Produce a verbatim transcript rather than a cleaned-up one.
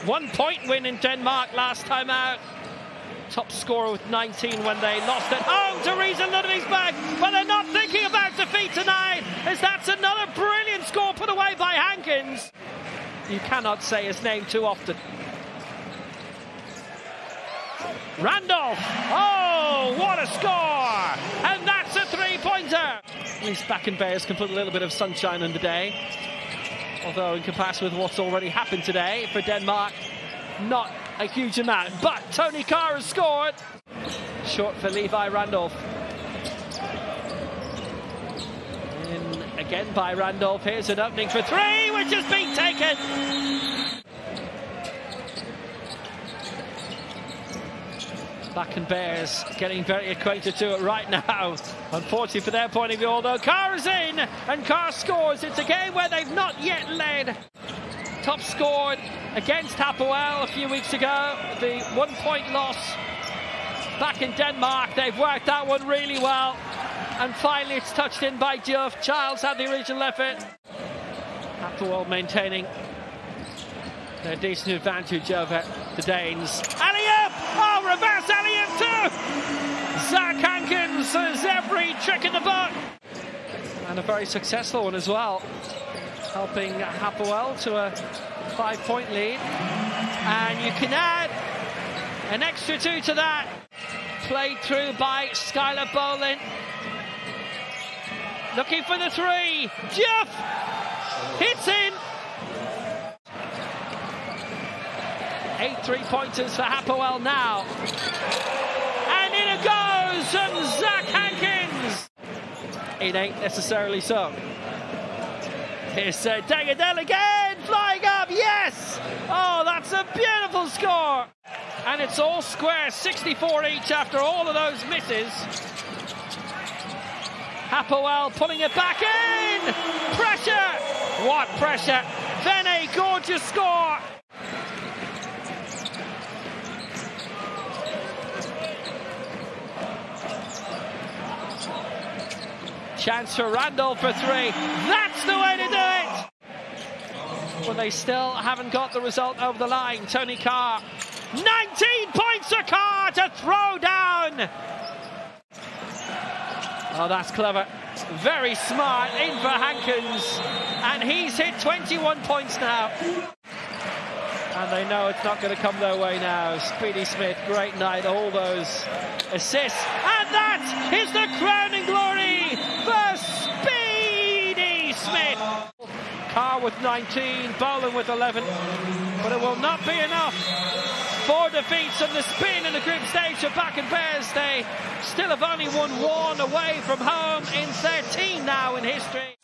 One point win in Denmark last time out. Top scorer with nineteen when they lost at home to Riese Ludwigsburg. But they're not thinking about defeat tonight, as that's another brilliant score put away by Hankins. You cannot say his name too often. Randolph, oh, what a score! And that's a three-pointer. At least Bakken Bears can put a little bit of sunshine in the day. Although in comparison with what's already happened today for Denmark, not a huge amount. But Tony Carr has scored. Short for Levi Randolph. In again by Randolph. Here's an opening for three, which has been taken. Bakken Bears getting very acquainted to it right now. Unfortunately for their point of view, although Carr is in and Carr scores. It's a game where they've not yet led. Top scored against Hapoel a few weeks ago. The one-point loss back in Denmark. They've worked that one really well. And finally it's touched in by Duff. Charles had the original effort. Hapoel maintaining their decent advantage over the Danes. Alley-oop! Oh, reverse alley-oop too! Zach Hankins has every trick in the book. And a very successful one as well. Helping Hapoel to a five-point lead. And you can add an extra two to that. Played through by Skylar Bolin. Looking for the three. Jeff hits in. Eight three-pointers for Hapoel now. And in it goes from Zach Hankins. It ain't necessarily so. Here's uh, Dagadel again, flying up, yes! Oh, that's a beautiful score. And it's all square, sixty-four each after all of those misses. Hapoel pulling it back in. Pressure! What pressure? Then a gorgeous score. Chance for Randolph for three. That's the way to do it. Well, they still haven't got the result over the line. Tony Carr. nineteen points for Carr to throw down. Oh, that's clever. Very smart in for Hankins. And he's hit twenty-one points now. And they know it's not going to come their way now. Speedy Smith, great night. All those assists. And that is the crowning glory for Speedy Smith. Carr with nineteen, Bolin with eleven. But it will not be enough. Four defeats on the spin in the group stage for Bakken Bears. They still have only won one away from home in thirteen now in history.